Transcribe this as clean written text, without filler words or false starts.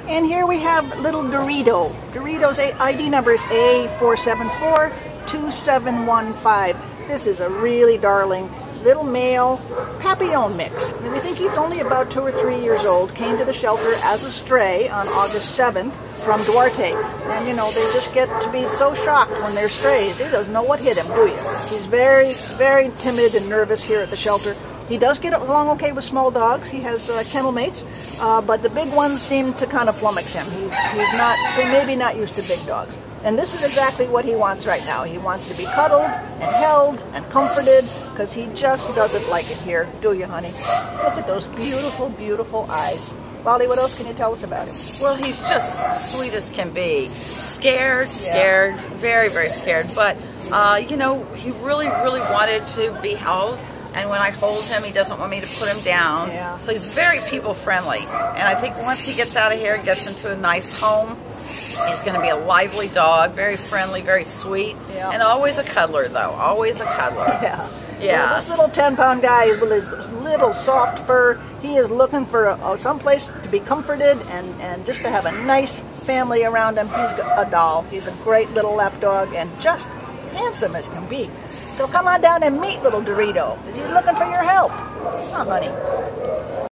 And here we have little Dorito. Dorito's ID number is A4742715. This is a really darling little male Papillon mix. And we think he's only about 2 or 3 years old. Came to the shelter as a stray on August 7th from Duarte. And you know, they just get to be so shocked when they're strays. He doesn't know what hit him, do you? He's very, very timid and nervous here at the shelter. He does get along okay with small dogs. He has kennel mates, but the big ones seem to kind of flummox him. He's not, maybe not used to big dogs. And this is exactly what he wants right now. He wants to be cuddled and held and comforted because he just doesn't like it here, do you, honey? Look at those beautiful, beautiful eyes. Lolly, what else can you tell us about him? Well, he's just sweet as can be. Scared, very, very scared. But, you know, he really, really wanted to be held. And when I hold him, he doesn't want me to put him down. Yeah. So he's very people-friendly. And I think once he gets out of here and gets into a nice home, he's going to be a lively dog, very friendly, very sweet, and always a cuddler, though. Always a cuddler. Yeah. Yeah. Well, this little 10-pound guy with his little soft fur, he is looking for someplace to be comforted and just to have a nice family around him. He's a doll. He's a great little lap dog and just handsome as can be. So come on down and meet little Dorito. He's looking for your help. Come on, honey.